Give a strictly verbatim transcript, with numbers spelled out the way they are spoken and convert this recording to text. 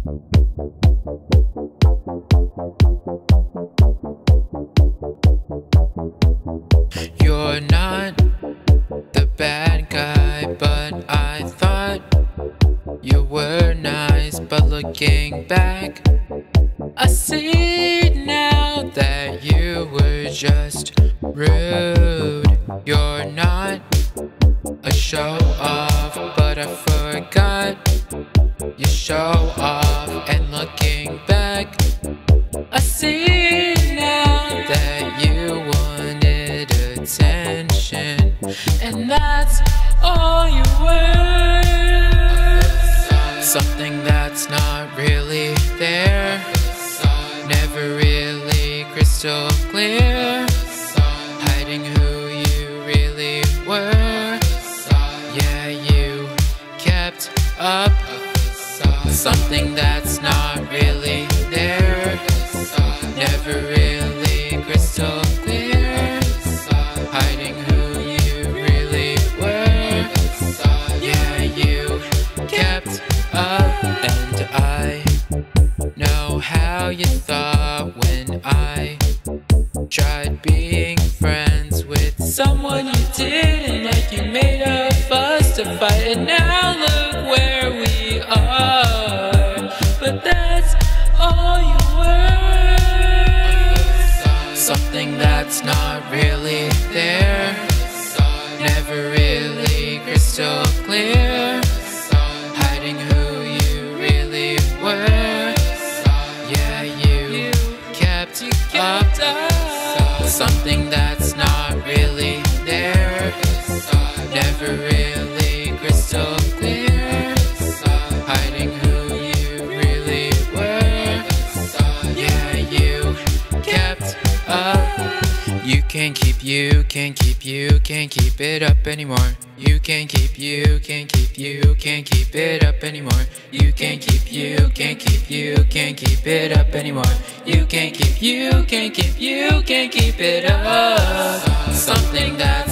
You're not the bad guy, but I thought you were nice. But looking back, I see now that you were just rude. You're not a show off, but I forgot you show off. And looking back, I see now that you wanted attention, and that's all you were. Something that's not really there, never really crystal clear, hiding who you really were. Yeah, you kept up something that's not really there, never really crystal clear, hiding who you really were. Yeah, you kept up. And I know how you thought when I tried being friends with someone you didn't like. You made a fuss to fight, and now look where we are. But that's all you were. Something that's not really there, never really crystal clear, hiding who you really were. Yeah, you kept up something that's not really there, never really crystal clear, hiding who you really were. Yeah, you kept up. You can't keep, you can't keep, you can't keep it up anymore. You can't keep, you can't keep, you can't keep it up anymore. You can't keep, you can't keep, you can't keep it up anymore. You can't keep, you can't keep, you can't keep it up. Something that